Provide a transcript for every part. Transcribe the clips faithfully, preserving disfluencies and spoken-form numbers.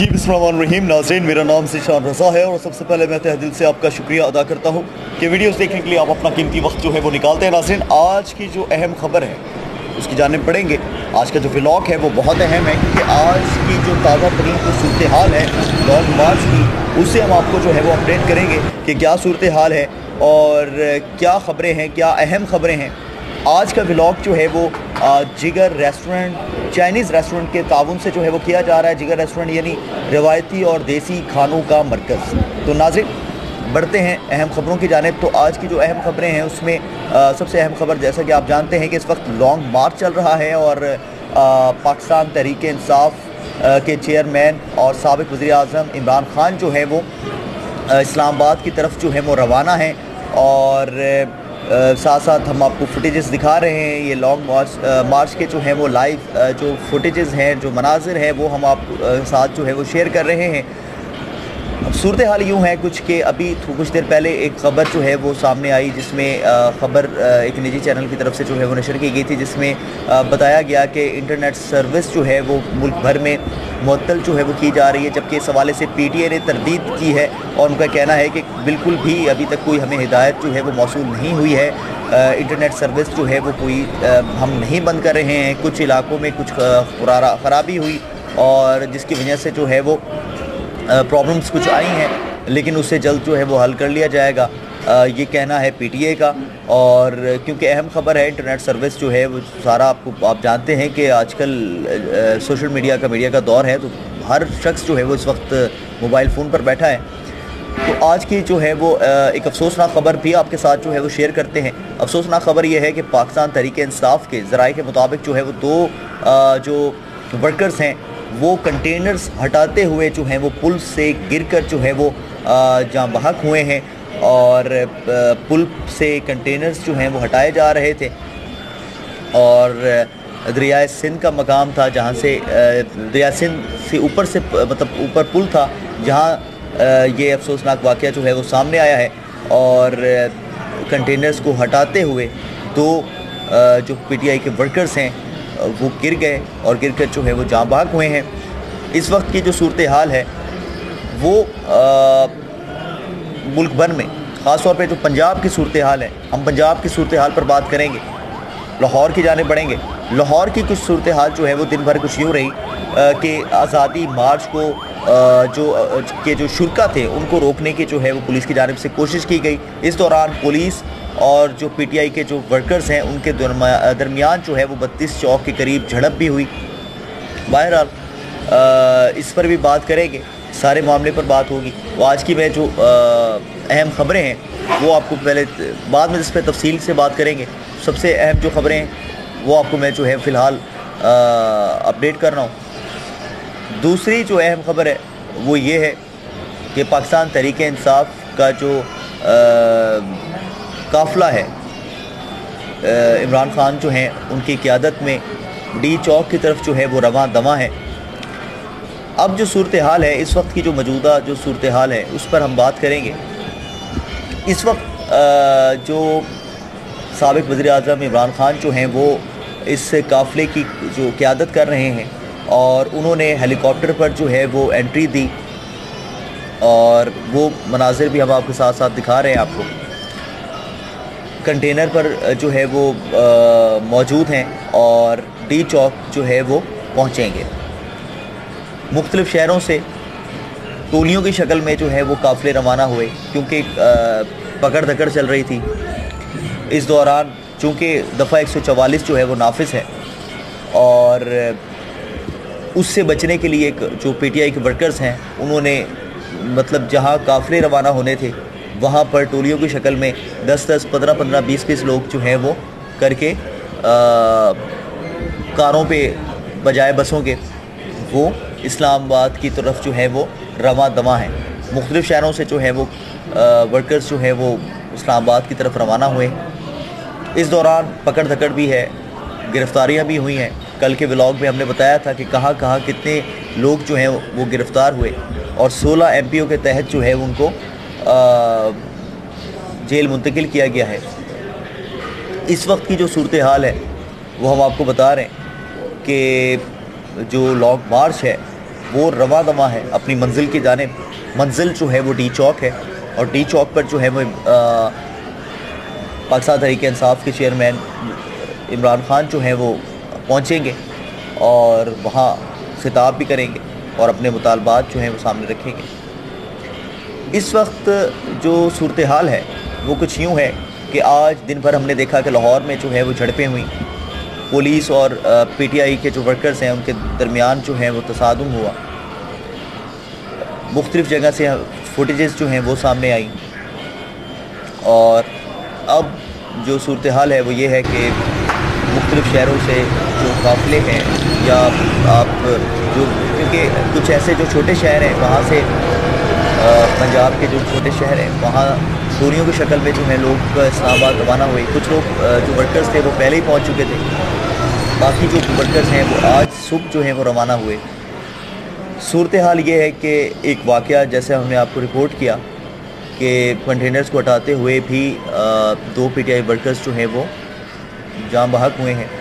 जी बिस्मिल्लाहिर्रहमानिर्रहीम। नाज़रीन, मेरा नाम ज़ीशान रज़ा है और सबसे पहले मैं तहे दिल से आपका शुक्रिया अदा करता हूँ कि वीडियोस देखने के लिए आप अपना कीमती वक्त जो है वो निकालते हैं। नाज़रीन, आज की जो अहम खबर है उसकी जानिब पढ़ेंगे। आज का जो व्लॉग है वो बहुत अहम है क्योंकि आज की जो ताज़ा तरीन जो सूरत हाल है लॉन्ग मार्च की, उससे हम आपको जो है वो अपडेट करेंगे कि क्या सूरत हाल है और क्या ख़बरें हैं, क्या अहम ख़बरें हैं। आज का व्लॉग जो है वो जिगर रेस्टोरेंट, चाइनीज़ रेस्टोरेंट के ताउन से जो है वो किया जा रहा है। जिगर रेस्टोरेंट यानी रिवायती और देसी खानों का मरकज़। तो नाज़रीन, बढ़ते हैं अहम ख़बरों की जानिब। तो आज की जो अहम ख़बरें हैं उसमें आ, सबसे अहम ख़बर, जैसा कि आप जानते हैं कि इस वक्त लॉन्ग मार्च चल रहा है और आ, पाकिस्तान तहरीक इंसाफ के चेयरमैन और साबिक़ वज़ीर आज़म इमरान ख़ान जो है वो इस्लामाबाद की तरफ जो है वो रवाना है। और साथ साथ हम आपको फुटेजेस दिखा रहे हैं। ये लॉन्ग मार्च मार्च के जो हैं वो लाइव जो फुटेजेस हैं, जो मनाजिर हैं, वो हम आप साथ जो है वो शेयर कर रहे हैं। अब सूरत हाल यूँ है कुछ कि अभी कुछ देर पहले एक ख़बर जो है वो सामने आई जिसमें ख़बर एक निजी चैनल की तरफ से जो है वो नशर की गई थी, जिसमें बताया गया कि इंटरनेट सर्विस जो है वो मुल्क भर में मुअत्तल जो है वो की जा रही है। जबकि इस हवाले से पी टी ए ने तरदीद की है और उनका कहना है कि बिल्कुल भी अभी तक कोई हमें हिदायत जो है वो मौसूल नहीं हुई है। इंटरनेट सर्विस जो है वो कोई हम नहीं बंद कर रहे हैं। कुछ इलाकों में कुछ ख़राबी हुई और जिसकी वजह से जो है वो प्रॉब्लम्स कुछ आई हैं, लेकिन उससे जल्द जो है वो हल कर लिया जाएगा, आ, ये कहना है पी टी ए का। और क्योंकि अहम ख़बर है इंटरनेट सर्विस जो है वो सारा, आपको आप जानते हैं कि आजकल सोशल मीडिया का मीडिया का दौर है, तो हर शख्स जो है वो इस वक्त मोबाइल फ़ोन पर बैठा है। तो आज की जो है वो एक अफसोसनाक ख़बर भी आपके साथ जो है वो शेयर करते हैं। अफसोसनाक ख़बर ये है कि पाकिस्तान तहरीक इंसाफ के ज़राए के मुताबिक जो है वो दो जो वर्कर्स हैं वो कंटेनर्स हटाते हुए जो हैं वो पुल से गिरकर जो है वो जाँ बहक हुए हैं। और पुल से कंटेनर्स जो हैं वो हटाए जा रहे थे और दरियाए सिंध का मकाम था जहाँ से दरिया सिंध से ऊपर से मतलब ऊपर पुल था जहाँ ये अफसोसनाक वाक़या जो है वो सामने आया है। और कंटेनर्स को हटाते हुए दो जो पी टी आई के वर्कर्स हैं वो गिर गए और गिर कर जो है वो जाँ बहक हुए हैं। इस वक्त की जो सूरत हाल है वो आ, मुल्क भर में, ख़ास तौर पे जो पंजाब की सूरत हाल है, हम पंजाब की सूरत हाल पर बात करेंगे। लाहौर की जानिब बढ़ेंगे। लाहौर की कुछ सूरत हाल जो है वो दिन भर कुछ यूँ रही कि आज़ादी मार्च को आ, जो आ, के जो शुरका थे उनको रोकने की जो है वो पुलिस की जानिब से कोशिश की गई। इस दौरान पुलिस और जो पी टी आई के जो वर्कर्स हैं उनके दरमियान जो है वो बत्तीस चौक के करीब झड़प भी हुई। बहरहाल इस पर भी बात करेंगे, सारे मामले पर बात होगी। तो आज की मैं जो अहम ख़बरें हैं वो आपको पहले, बाद में इस पर तफसील से बात करेंगे। सबसे अहम जो ख़बरें हैं वो आपको मैं जो है फ़िलहाल अपडेट कर रहा हूँ। दूसरी जो अहम ख़बर है वो ये है कि पाकिस्तान तहरीक इंसाफ का जो आ, काफ़िला है, इमरान ख़ान जो हैं उनकी क़यादत में डी चौक की तरफ जो है वो रवां दवां है। अब जो सूरत हाल है, इस वक्त की जो मौजूदा जो सूरत हाल है उस पर हम बात करेंगे। इस वक्त जो साबिक़ वज़ीर आज़म इमरान ख़ान जो हैं वो इस काफ़िले की जो क़यादत कर रहे हैं और उन्होंने हेलीकॉप्टर पर जो है वो एंट्री दी और वो मनाजिर भी हम आपके साथ साथ दिखा रहे हैं आपको। कंटेनर पर जो है वो मौजूद हैं और डी चौक जो है वो पहुँचेंगे। मुख्तलिफ़ शहरों से टोलियों की शक्ल में जो है वो काफ़िले रवाना हुए क्योंकि पकड़ धकड़ चल रही थी। इस दौरान चूँकि दफ़ा एक सौ चवालीस जो है वो नाफिज है और उससे बचने के लिए एक जो पी टी आई के वर्कर्स हैं उन्होंने मतलब जहाँ काफ़िले रवाना होने थे वहाँ पर टोलियों की शक्ल में दस दस पंद्रह पंद्रह बीस बीस लोग जो हैं वो करके आ, कारों पे बजाय बसों के वो इस्लामाबाद की तरफ जो है वो रवां दवां हैं। मुख्तलिफ़ शहरों से जो है वो आ, वर्कर्स जो है वो इस्लामाबाद की तरफ रवाना हुए। इस दौरान पकड़ धकड़ भी है, गिरफ़्तारियाँ भी हुई हैं। कल के व्लॉग में हमने बताया था कि कहाँ कहाँ कितने लोग जो हैं वो गिरफ़्तार हुए और सोलह एम पी ओ के तहत जो है उनको आ, जेल मुंतकिल किया गया है। इस वक्त की जो सूरत हाल है वो हम आपको बता रहे हैं कि जो लॉन्ग मार्च है वो रवा दवा है अपनी मंजिल की जानिब। मंजिल जो है वो डी चौक है और डी चौक पर जो है वो पाकिस्तान तहरीक इंसाफ के चेयरमैन इमरान खान जो हैं वो पहुँचेंगे और वहाँ खिताब भी करेंगे और अपने मुतालबात जो हैं वो सामने रखेंगे। इस वक्त जो सूरत हाल है वो कुछ यूँ है कि आज दिन भर हमने देखा कि लाहौर में जो है वो झड़पें हुई, पुलिस और पीटीआई के जो वर्कर्स हैं उनके दरमियान जो है वो तसादुम हुआ। मुख्तलिफ़ जगह से फुटेजेस जो हैं वो सामने आई और अब जो सूरत हाल है वो ये है कि मुख्तलिफ़ शहरों से जो काफ़िले हैं या आप जो, क्योंकि कुछ ऐसे जो छोटे शहर हैं वहाँ से पंजाब के जो छोटे शहर हैं वहाँ दूरियों की शक्ल में जो है लोग इस्लामाबाद रवाना हुए। कुछ लोग जो वर्कर्स थे वो पहले ही पहुँच चुके थे, बाकी जो वर्कर्स हैं वो आज सुबह जो हैं वो रवाना हुए। सूरत हाल ये है कि एक वाक़या जैसे हमने आपको रिपोर्ट किया कि कंटेनर्स को हटाते हुए भी दो पीटीआई वर्कर्स जो हैं वो जान बहक हुए हैं।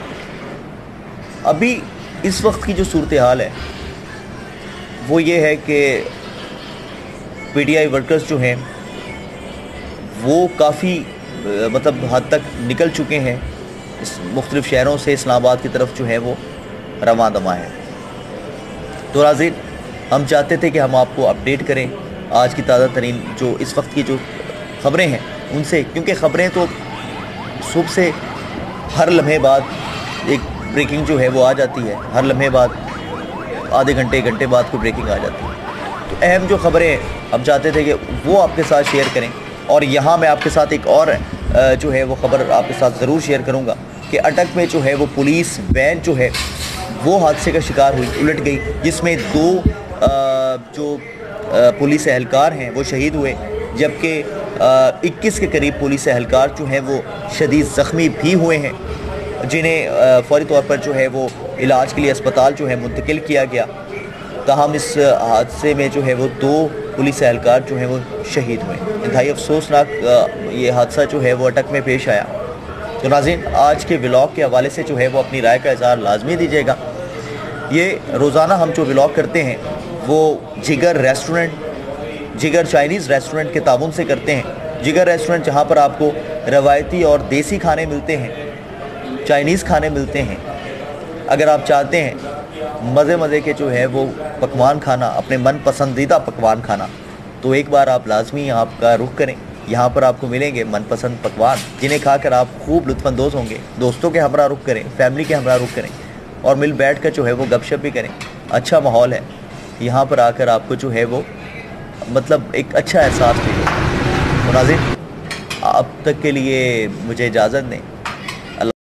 अभी इस वक्त की जो सूरत हाल है वो ये है कि पीटीआई वर्कर्स जो हैं वो काफ़ी मतलब हद तक निकल चुके हैं, इस मुख्तलिफ़ शहरों से इस्लामाबाद की तरफ जो है वो रवां दवा है। तो नाज़रीन, हम चाहते थे कि हम आपको अपडेट करें आज की ताज़ा तरीन जो इस वक्त की जो ख़बरें हैं उनसे, क्योंकि ख़बरें तो सुबह से हर लम्हे बाद एक ब्रेकिंग जो है वो आ जाती है, हर लम्हे बाद आधे घंटे घंटे बाद कोई ब्रेकिंग आ जाती है। तो अहम जो ख़बरें हैं हम चाहते थे कि वो आपके साथ शेयर करें। और यहाँ मैं आपके साथ एक और जो है वो ख़बर आपके साथ ज़रूर शेयर करूँगा कि अटक में जो है वो पुलिस वैन जो है वो हादसे का शिकार हुई, उलट गई, जिसमें दो जो पुलिस एहलकार हैं वो शहीद हुए, जबकि इक्कीस के करीब पुलिस एहलकार जो हैं वो शदीद ज़ख्मी भी हुए हैं, जिन्हें फ़ौरी तौर पर जो है वो इलाज के लिए अस्पताल जो है मुंतकिल किया गया। ताहम इस हादसे में जो है वो दो पुलिस एहलकार जो हैं वो शहीद हुए। इंतहाई अफसोसनाक ये हादसा जो है वो अटक में पेश आया। तो नाज़रीन, आज के व्लॉग के हवाले से जो है वो अपनी राय का इज़हार लाजमी दीजिएगा। ये रोज़ाना हम जो व्लॉग करते हैं वो जिगर रेस्टोरेंट, जिगर चाइनीज़ रेस्टोरेंट के ताबून से करते हैं। जिगर रेस्टोरेंट जहाँ पर आपको रवायती और देसी खाने मिलते हैं, चाइनीज़ खाने मिलते हैं। अगर आप चाहते हैं मज़े मज़े के जो है वो पकवान खाना, अपने मन पसंदीदा पकवान खाना, तो एक बार आप लाजमी आपका रुख करें। यहाँ पर आपको मिलेंगे मनपसंद पकवान जिन्हें खाकर आप खूब लुत्फ़अंदोज़ होंगे। दोस्तों के हमरा रुख करें, फैमिली के हमरा रुख करें और मिल बैठ कर जो है वो गपशप भी करें। अच्छा माहौल है यहाँ पर आकर, आपको जो है वो मतलब एक अच्छा एहसास फील होगा। तो नाज़रीन, अब तक के लिए मुझे इजाज़त दें।